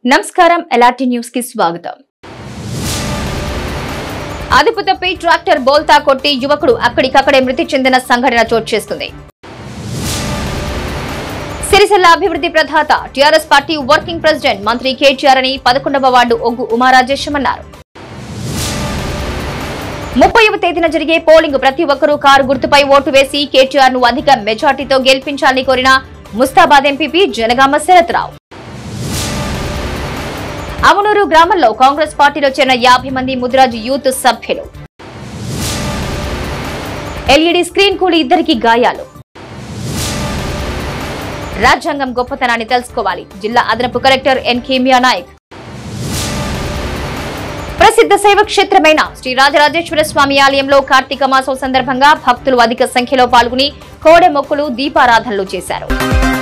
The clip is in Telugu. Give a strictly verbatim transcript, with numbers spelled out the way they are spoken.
నమస్కారం ఎల్ఆర్టీ న్యూస్ కి స్వాగతం. అదుపు తప్పి ట్రాక్టర్ బోల్తా కొట్టి యువకుడు అక్కడికక్కడే మృతి చెందిన సంఘటన చోటు చేసుకుంది. సిరిసిల్ల అభివృద్ధి ప్రదాత టీఆర్ఎస్ పార్టీ వర్కింగ్ ప్రెసిడెంట్ మంత్రి కేటీఆర్ అని పదకొండవ వార్డు ఒగ్గు ఉమారాజేశం అన్నారు. ముప్పైవ తేదీన జరిగే పోలింగ్ ప్రతి ఒక్కరూ కారు గుర్తుపై ఓటు వేసి కేటీఆర్ ను అధిక మెజార్టీతో గెలిపించాలని కోరిన ముస్తాబాద్ ఎంపీపీ జనగామ శరత్రావు. అమునూరు గ్రామంలో కాంగ్రెస్ పార్టీలో చేరిన యాభై మంది ముదిరాజు యూత్ సభ్యులు. ఎల్ఈడీ స్క్రీన్ కూలి ఇద్దరికి గాయాలు. రాజ్యాంగం గొప్పతనాన్ని తెలుసుకోవాలి. జిల్లా అదనపు కలెక్టర్ ఎన్ కిమియా నాయక్. ప్రసిద్ధ శైవ క్షేత్రమైన శ్రీ రాజరాజేశ్వర స్వామి ఆలయంలో కార్తీక మాసం సందర్భంగా భక్తులు అధిక సంఖ్యలో పాల్గొని కోడె మొక్కులు దీపారాధనలు చేశారు.